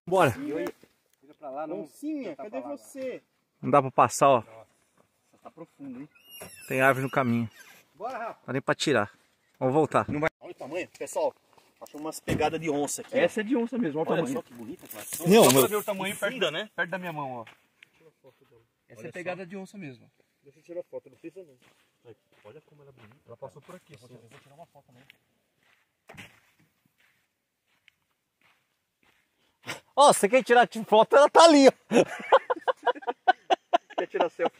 Bora. Pra lá, não. Oncinha, cadê você? Não dá pra passar, ó. Tá profundo, hein? Tem árvore no caminho. Bora, Rafa. Não dá nem pra tirar. Vamos voltar. Não vai... Olha o tamanho. Pessoal, achou umas pegadas de onça aqui. Essa é de onça mesmo, olha o tamanho. Só que bonita, cara. Não, Só meu... pra ver o tamanho perto, né? Perto da minha mão, ó. Essa Olha é pegada de onça mesmo. Deixa eu tirar foto, não precisa não. Olha como ela é bonita. Ela passou por aqui. Vou tirar uma foto também. Ó, você quer tirar de foto, ela tá ali, ó. Quer tirar selfie?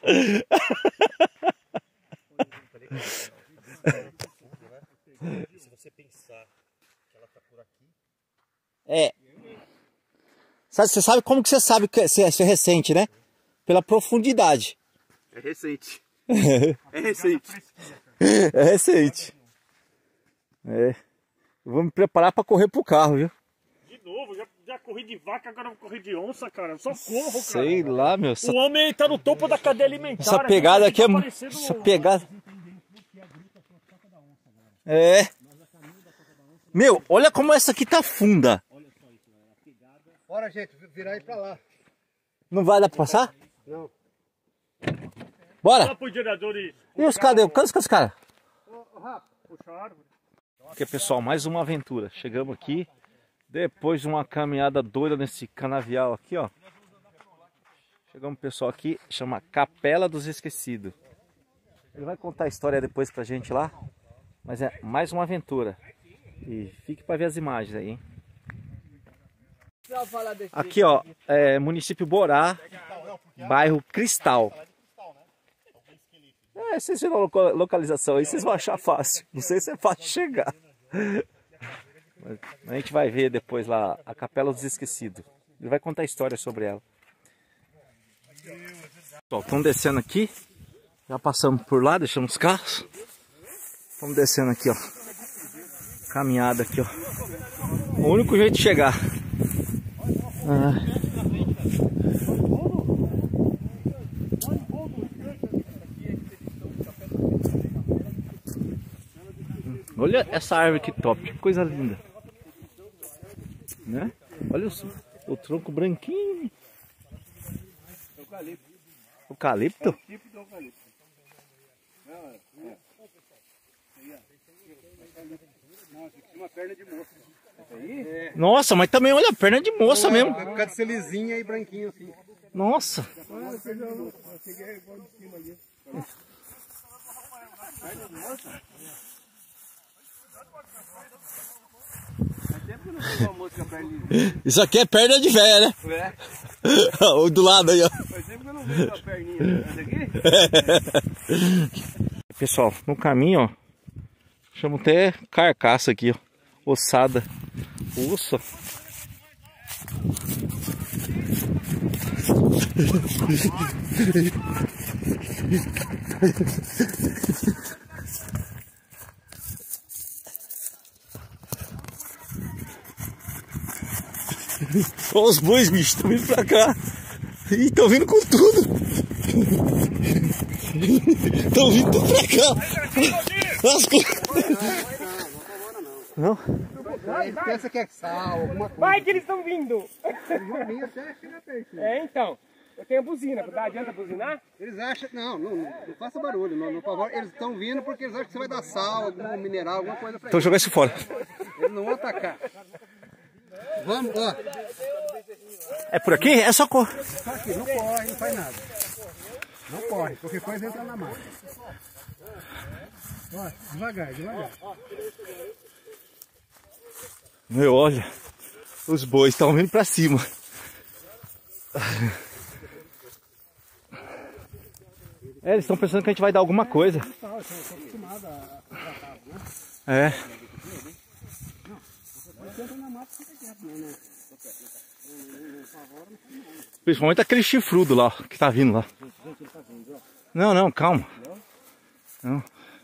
Se você pensar que ela tá por aqui... É. Você sabe como que você sabe que é recente, né? Pela profundidade. É recente. É recente. É recente. É. Eu vou me preparar pra correr pro carro, viu? De novo, já corri de vaca, agora vou correr de onça, cara. Eu só corro, cara. Sei lá, meu. O homem tá no topo da cadeia alimentar. Essa pegada aqui é... Essa pegada... É. Meu, olha como essa aqui tá funda. Bora, gente, virar aí pra lá. Não vai dar pra passar? Não. Bora. Só pro gerador e... E os cadê? Cadê os caras? Puxa a árvore. Ok, pessoal, mais uma aventura. Chegamos aqui, depois de uma caminhada doida nesse canavial aqui, ó. Chegamos, pessoal, aqui, chama Capela dos Esquecidos. Ele vai contar a história depois pra gente lá, mas é mais uma aventura. E fique pra ver as imagens aí, hein. Aqui, ó, é município Borá, bairro Cristal. É, vocês viram a localização aí, vocês vão achar fácil. Não sei se é fácil chegar. Mas a gente vai ver depois lá a Capela dos Esquecidos. Ele vai contar a história sobre ela. Pessoal, estamos descendo aqui. Já passamos por lá, deixamos os carros. Estamos descendo aqui, ó. Caminhada aqui, ó. O único jeito de chegar. Olha essa árvore que top, que coisa linda, né? Olha o tronco branquinho. Eucalipto. Eucalipto? Tipo de eucalipto. Nossa, aqui uma perna de moça. Aí? Nossa, mas também olha a perna de moça mesmo. Vai ficar de ser lisinha e branquinho assim. Nossa. Eu peguei igual de cima ali. Perna de moça? Faz tempo que eu não vi uma moça com a perna lisinha. Isso aqui é perna de véia, né? É. O do lado aí, ó. Faz tempo que eu não vejo uma perninha. Essa aqui? Pessoal, no caminho, ó. Chamo até carcaça aqui, ó. Ossada. Ossa. Olha os bois, bicho, estão vindo pra cá. Ih, estão vindo com tudo. Estão vindo tudo pra cá. Não? Pensa que é sal, alguma coisa. Vai que eles estão vindo! Vem até chegar perto. É, então. Eu tenho a buzina, adianta buzinar? Eles acham, não faça barulho, não, por favor. Eles estão vindo porque eles acham que você vai dar sal, algum mineral, alguma coisa pra Então eles. jogar isso fora. Eles não vão atacar. Vamos, ó. É por aqui? É só cor. Só aqui, não corre, não faz nada. Não corre, qualquer coisa entra na mata. Ó, devagar, devagar. Meu, olha. Os bois estão vindo pra cima. É, eles estão pensando que a gente vai dar alguma coisa. É. Principalmente aquele chifrudo lá, ó, que tá vindo lá. Não, calma. Não.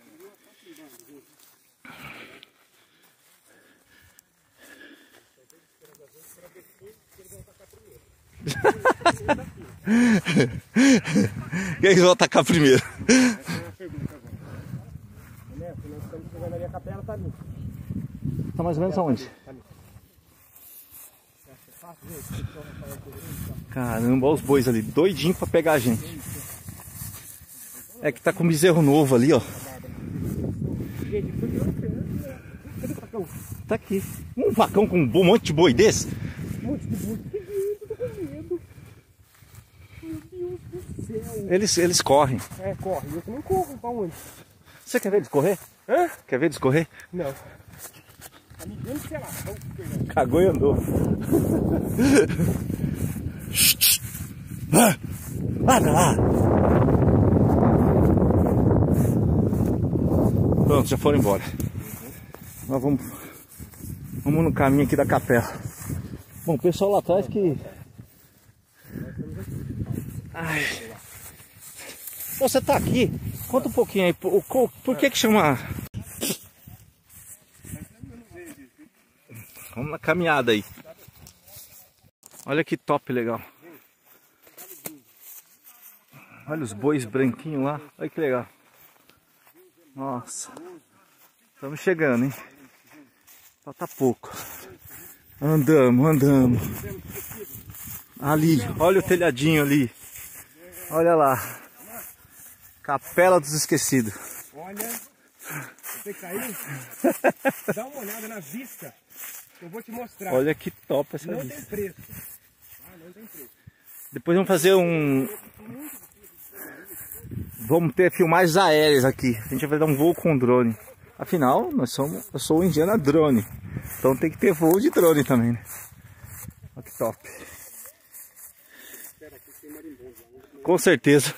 Quem é que vai atacar primeiro? Essa é a pergunta agora. Nós estamos chegando ali, a capela tá ali. Tá mais ou menos aonde? Tá ali. Caramba, olha os bois ali, doidinho pra pegar a gente. É que tá com um bezerro novo ali, ó. Tá aqui. Um vacão com um monte de boi desse? Um monte de boi. Tô com medo. Meu Deus do céu. Eles correm. É, corre. Eu também corro. Pra onde? Você quer ver eles correr? Hã? Quer ver eles correr? Não. Tá me vendo, sei lá. Cagou e andou. Vai pra lá. Pronto, já foram embora. Nós vamos no caminho aqui da capela. Bom, o pessoal lá atrás que... Ai. Você tá aqui? Conta um pouquinho aí. Por que chama... Vamos na caminhada aí. Olha que top legal. Olha os bois branquinhos lá. Olha que legal. Nossa. Estamos chegando, hein? Falta pouco. Andamos. Ali, olha o telhadinho ali. Olha lá. Capela dos Esquecidos. Olha, você caiu? Dá uma olhada na vista. Eu vou te mostrar. Olha que top essa não vista. Tem preço. Não tem preço. Depois vamos fazer um... Vamos ter filmagens aéreas aqui. A gente vai dar um voo com drone. Afinal, eu sou o Indiana Drone. Então tem que ter voo de drone também, né? Olha que top. Com certeza.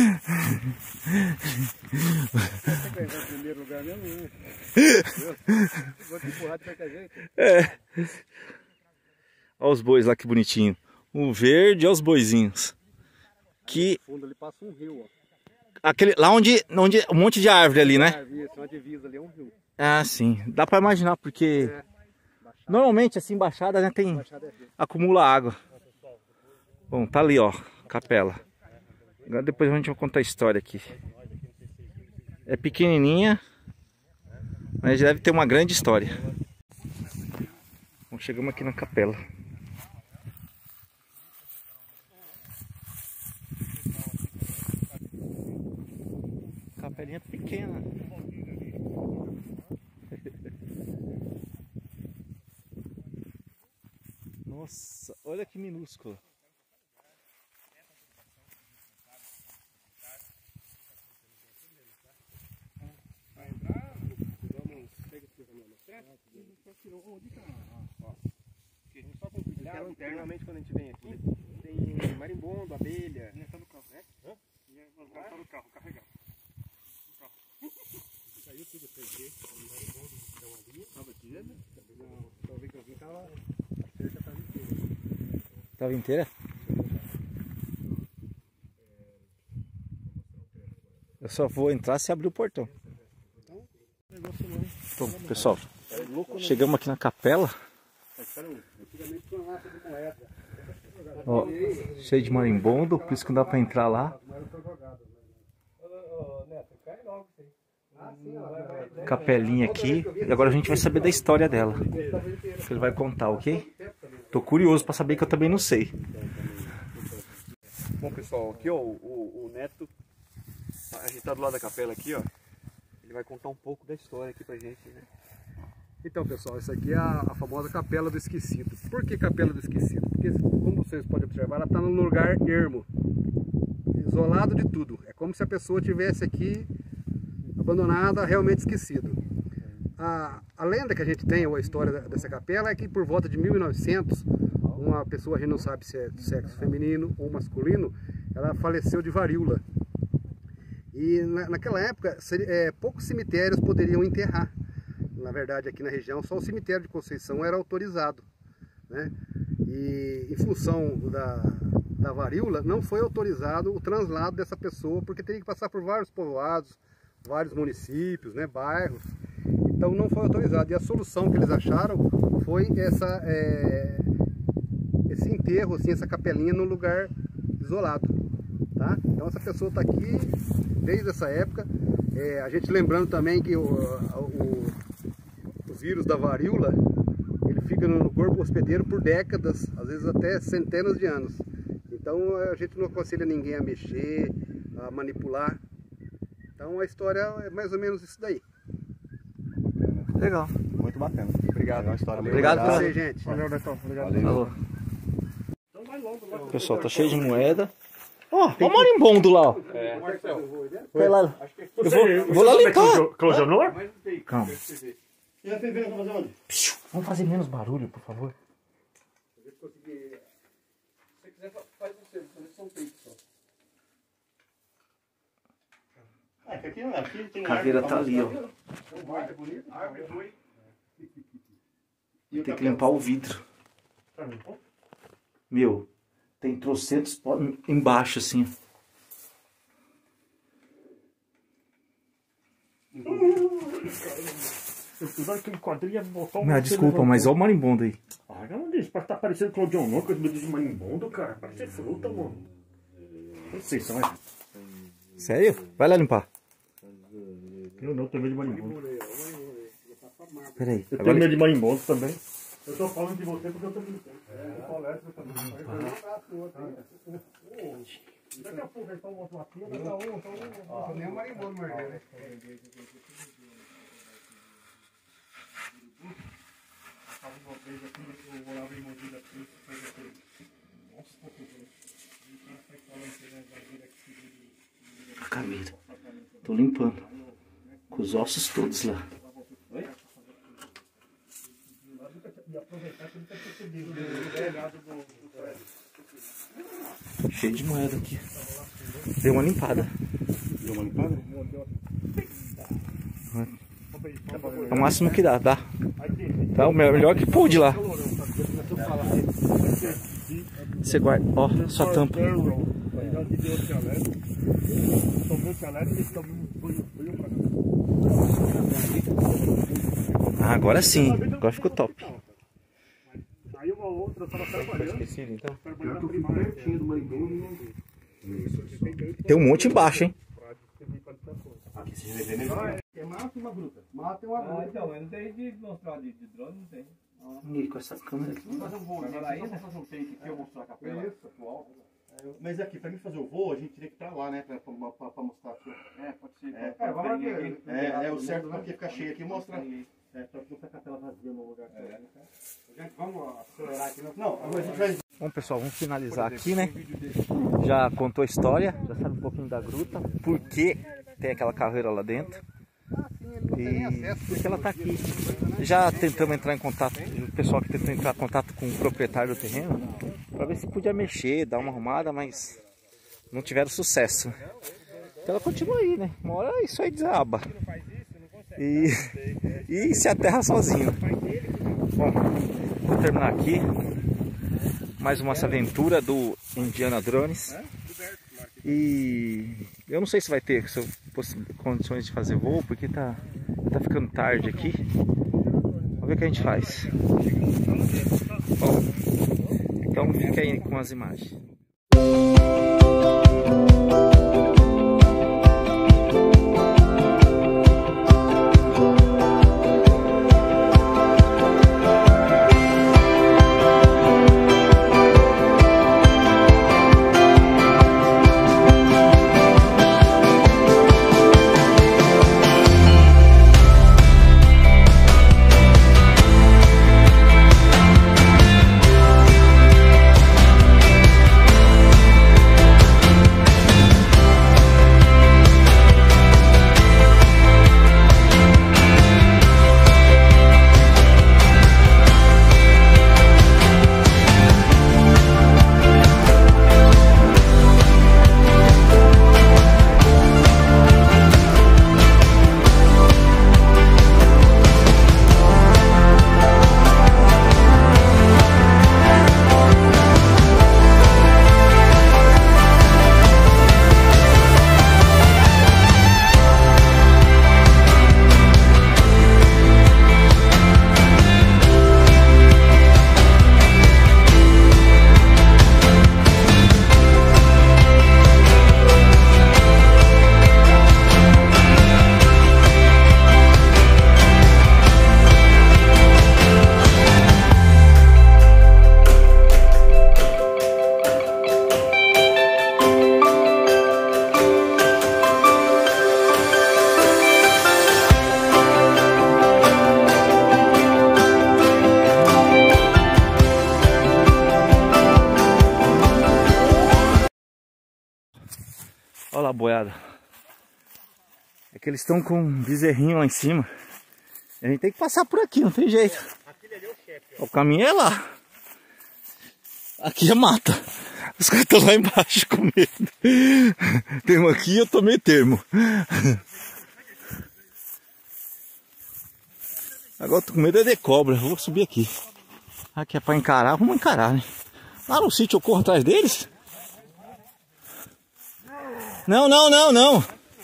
É. Olha os bois lá, que bonitinho. O verde, olha os boizinhos. Que... No fundo ali passa um rio, ó. Aquele, lá onde um monte de árvore ali, né? Uma divisa ali é um rio. Ah, sim. Dá pra imaginar, porque... Normalmente, assim, baixada, né, tem... Acumula água. Bom, tá ali, ó, capela. Agora depois a gente vai contar a história aqui. É pequenininha, mas deve ter uma grande história. Bom, chegamos aqui na capela. Capelinha pequena. Nossa, olha que minúscula. Internamente, quando a gente vem aqui, tem marimbondo, abelha. Tá no carro, né? Tá no carro, carregar. Saiu tudo, peguei. O marimbondo estão ali. Tava aqui, né? Não, talvez que eu vi, tava... A cerca tava inteira. Tava inteira? Eu só vou entrar se abrir o portão. Bom, pessoal, chegamos aqui na capela. Ó, cheio de marimbondo, por isso que não dá pra entrar lá. Capelinha aqui. E agora a gente vai saber da história dela. Que ele vai contar, ok? Tô curioso pra saber, que eu também não sei. Bom, pessoal, aqui ó, o Neto, a gente tá do lado da capela aqui, ó. Ele vai contar um pouco da história aqui pra gente, né? Então, pessoal, essa aqui é a famosa Capela do Esquecido. Por que Capela do Esquecido? Porque, como vocês podem observar, ela está num lugar ermo, isolado de tudo. É como se a pessoa estivesse aqui abandonada, realmente esquecido. A lenda que a gente tem, ou a história dessa capela, é que por volta de 1900, uma pessoa, a gente não sabe se é do sexo feminino ou masculino, ela faleceu de varíola. E naquela época, poucos cemitérios poderiam enterrar. Na verdade, aqui na região, só o cemitério de Conceição era autorizado, né? E em função da varíola, não foi autorizado o translado dessa pessoa, porque teria que passar por vários povoados, vários municípios, né, bairros. Então não foi autorizado. E a solução que eles acharam foi esse enterro, assim, essa capelinha num lugar isolado, tá? Então essa pessoa está aqui desde essa época. A gente lembrando também que os vírus da varíola, ele fica no corpo hospedeiro por décadas, às vezes até centenas de anos. Então a gente não aconselha ninguém a mexer, a manipular. Então a história é mais ou menos isso daí. Legal. Muito bacana. Obrigado. É uma história bem Obrigado legal. Valeu, gente. Valeu, Netão. Obrigado. Falou. Pessoal, tá cheio de moeda. Ó, ó o marimbondo lá, ó. Vai lá. Eu vou lá limpar. Closionor? Calma. Vamos fazer menos barulho, por favor. Se você quiser, faz você, são feitos só. A caveira tá ali, ó. Tem que limpar o vidro. Meu, tem trocentos embaixo, assim. Aquele quadrilho botou Não, desculpa, mas olha o marimbondo aí. Ah, não diz, parece que tá parecendo Clodionor, coisa de marimbondo, cara. Parece fruta, mano. Não sei, só vai. Sério? Vai lá limpar. Eu não tenho medo de marimbondo. Peraí. Eu tenho medo de marimbondo também. Eu tô falando de você porque eu tô brincando. Daqui a pouco eles estão mostrando aqui, daqui a um. Nem o marimbondo mordeu, né? A caveira. Tô limpando. Com os ossos todos lá. Cheio de moeda aqui. Deu uma limpada. Deu uma limpada? É o máximo que dá, tá? Tá o melhor que pude lá. Você guarda, ó, só tampa. Ah, agora sim, agora ficou top. Aí uma outra, eu tava trabalhando. Esquecido então. Trabalhando eu fico pertinho do marimbondo. Tem um monte embaixo, hein? Aqui se regenera. É mata uma gruta. Mata uma gruta. Então, eu não tenho de mostrar de drone, não tem. E com essa câmera aqui. Vamos fazer um voo, Agora aí, vamos né? fazer um take aqui, eu mostrar a capela Isso. atual. Mas aqui, pra mim fazer o voo, a gente teria que estar lá, né? Pra mostrar aqui. É, pode ser. Vamos ver. É o certo, porque fica cheio aqui, mostra. É, pra não ficar a capela vazia no lugar. Gente, vamos acelerar aqui. Não, a gente vai... Bom, pessoal, vamos finalizar aqui, né? Já contou a história, já sabe um pouquinho da gruta, por que tem aquela caveira lá dentro. E porque ela tá aqui. Já tentamos entrar em contato, o pessoal que tentou entrar em contato com o proprietário do terreno, para ver se podia mexer, dar uma arrumada, mas não tiveram sucesso. Então ela continua aí, né? Uma hora isso aí desaba. E se aterra sozinho. Bom, vou terminar aqui. Mais uma aventura do Indiana Drones. E eu não sei se vai ter condições de fazer voo, porque tá ficando tarde aqui. Vamos ver o que a gente faz. Bom, então fica aí com as imagens. Olha lá a boiada. É que eles estão com um bezerrinho lá em cima. A gente tem que passar por aqui, não tem jeito. O caminho é lá. Aqui é mata. Os caras estão lá embaixo com medo. Tem um aqui e eu tomei termo. Agora eu tô com medo de cobra. Eu vou subir aqui. Aqui é pra encarar, vamos encarar, né? Lá no sítio eu corro atrás deles. Não, não, não, não.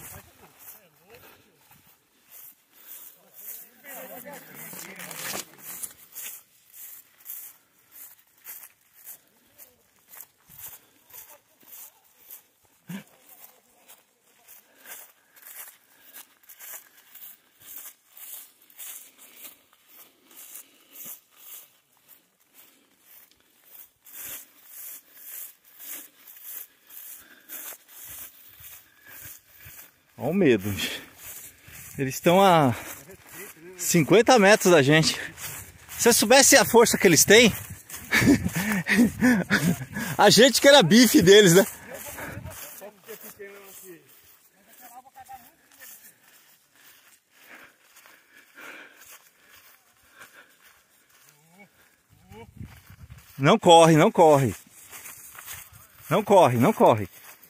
Olha o medo. Eles estão a 50 metros da gente. Se eu soubesse a força que eles têm, a gente que era bife deles, né? Não corre, não corre. Não corre, não corre.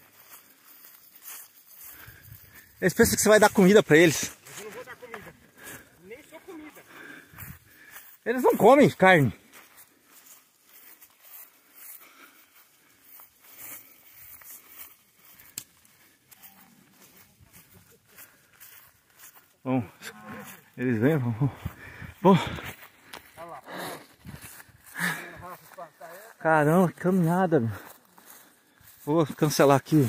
Eles pensam que você vai dar comida pra eles. Mas eu não vou dar comida. Nem só comida. Eles não comem carne. Bom, eles vêm, bom. Caramba, que caminhada, meu. Vou cancelar aqui.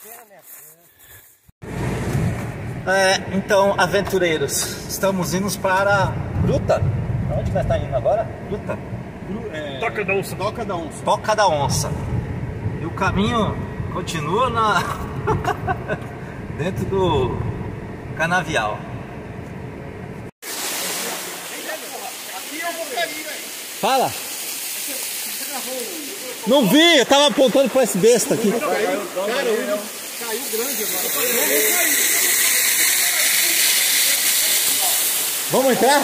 Então, aventureiros, estamos indo para Gruta. Onde nós estamos indo agora? Gruta. Toca da onça. Toca da onça. Toca da Onça. E o caminho continua dentro do canavial. Fala! Não vi, eu tava apontando para esse besta aqui. Caiu grande agora. Vamos entrar?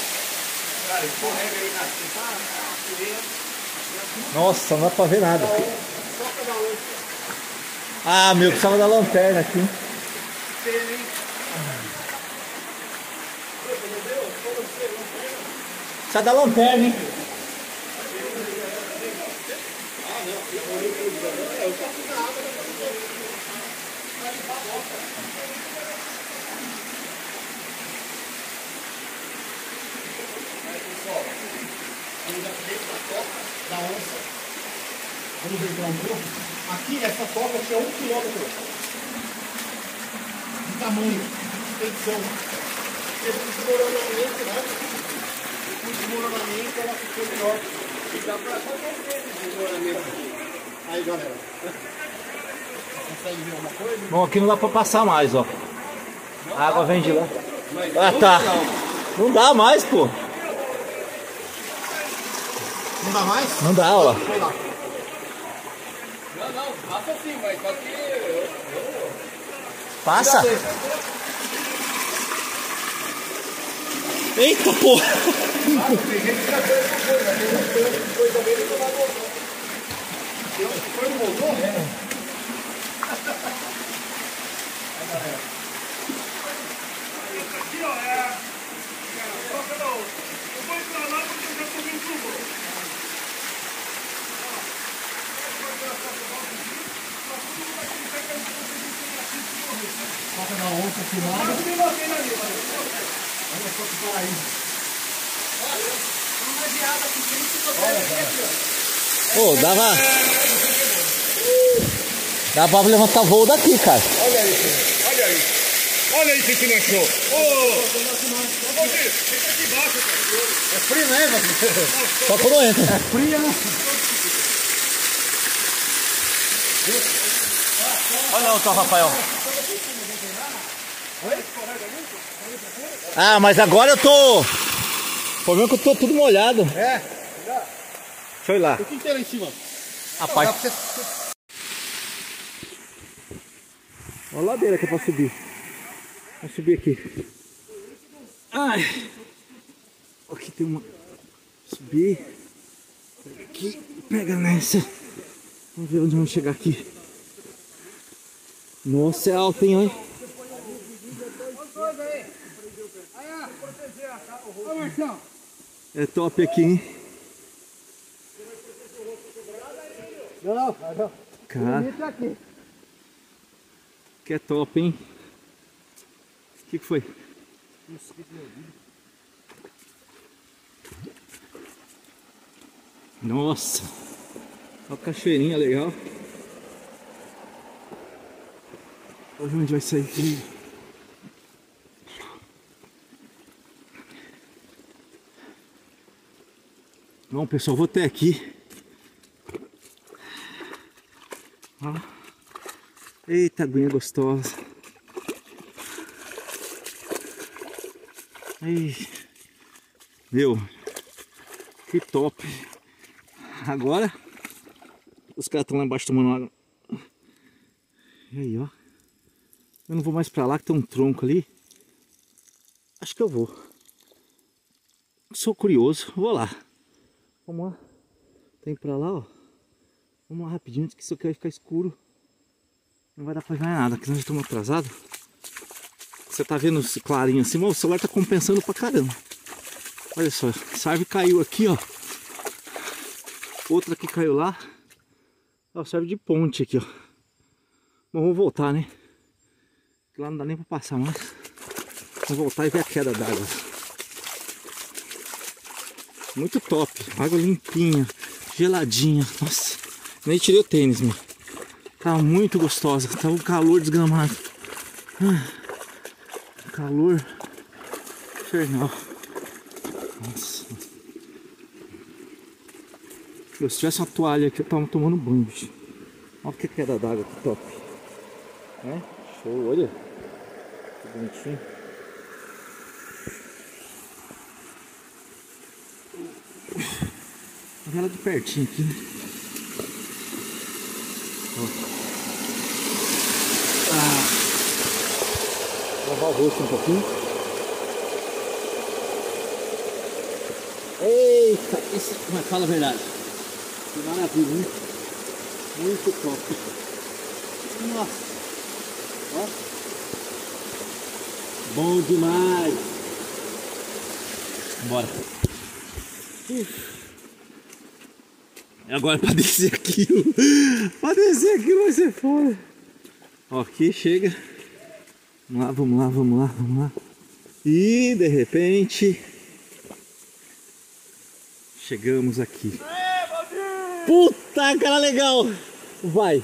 Nossa, não dá pra ver nada. Ah, meu, precisava da lanterna aqui. Precisa da lanterna, hein? Da onça. Vamos entrar um pouco. Aqui, essa toca tinha 1 quilômetro de tamanho, de extensão. Teve um desmoronamento, né? O desmoronamento ela ficou melhor. E dá pra acontecer esse desmoronamento aqui. Aí, galera. Consegue ver alguma coisa? Bom, aqui não dá pra passar mais, ó. A água vem de lá. Ah, tá. Não dá mais, pô. Não dá mais? Não dá, ó. Foi lá. Não, passa sim, mas só que Passa. Eita, porra. Foi no motor? Aqui, ó, é a toca da onça. Eu vou entrar lá porque eu já tô vindo pro Toca da onça filmada. Olha só que paraíso. Pô, dava pra levantar voo daqui, cara. Olha isso, olha isso. Olha isso que não achou. Ô, Valdir, fica aqui embaixo, cara. É frio, né, velho? Só quando entra. É frio, né? Olha o São Rafael. Ah, mas agora eu tô... O problema é que eu tô tudo molhado. É. Deixa eu ir lá. O que tem lá em cima? A parte... Olha a ladeira que é pra subir. Vamos subir aqui. Ai! Aqui tem uma... Subir. Aqui. Pega nessa. Vamos ver onde vamos chegar aqui. Nossa, é alto, hein? Olha. É top aqui, hein? Não. Cara, que é top, hein? O que foi? Nossa! Olha a cachoeirinha legal. Olha onde vai sair aqui. Bom, pessoal, vou até aqui. Ó. Eita, aguinha gostosa. Ei. Meu, que top. Agora os caras estão lá embaixo tomando água. E aí, ó. Eu não vou mais pra lá, que tem um tronco ali. Acho que eu vou. Sou curioso, vou lá. Vamos lá. Tem pra lá, ó. Vamos lá rapidinho, antes que isso aqui vai ficar escuro. Não vai dar pra ver nada, porque nós já estamos atrasados. Você tá vendo esse clarinho assim, mas o celular tá compensando pra caramba. Olha só, essa árvore caiu aqui, ó. Outra que caiu lá. Ó, serve de ponte aqui, ó. Bom, vamos voltar, né? Porque lá não dá nem pra passar mais. Vamos voltar e ver a queda d'água. Muito top. Água limpinha, geladinha. Nossa, nem tirei o tênis, meu. Tava muito gostosa. Tava um calor desgramado. Calor infernal. Nossa. Se tivesse uma toalha aqui, eu tava tomando banho, bicho. Olha que queda d'água, que top. É? Show, olha. Que bonitinho. Vou ver ela de pertinho aqui, né? Lavar o rosto um pouquinho. Eita, isso, mas fala a verdade. Que maravilha, hein? Muito top. Nossa. Ó. Bom demais. Bora. Agora para descer aquilo. Para descer aquilo vai ser foda. Ó, aqui chega. Vamos lá, vamos lá, vamos lá, vamos lá. E de repente chegamos aqui. Puta, cara, legal! Vai!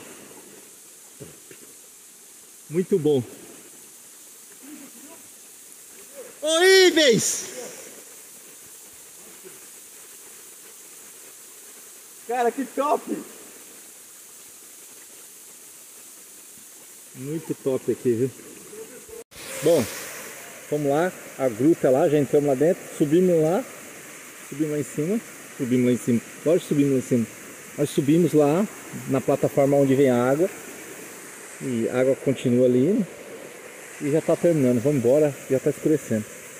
Muito bom! Horríveis! Cara, que top! Muito top aqui, viu? Bom, vamos lá, a gruta lá, já entramos lá dentro, subimos lá em cima, lógico que subimos lá em cima. Nós subimos lá na plataforma onde vem a água e a água continua ali, né? E já está terminando, vamos embora, já está escurecendo.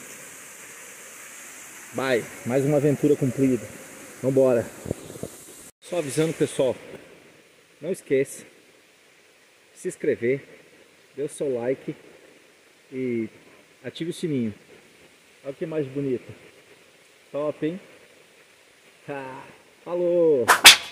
Vai, mais uma aventura cumprida, vamos embora. Só avisando, pessoal, não esqueça de se inscrever, dê o seu like e ative o sininho. Olha que imagem bonita. Top, hein? Falou!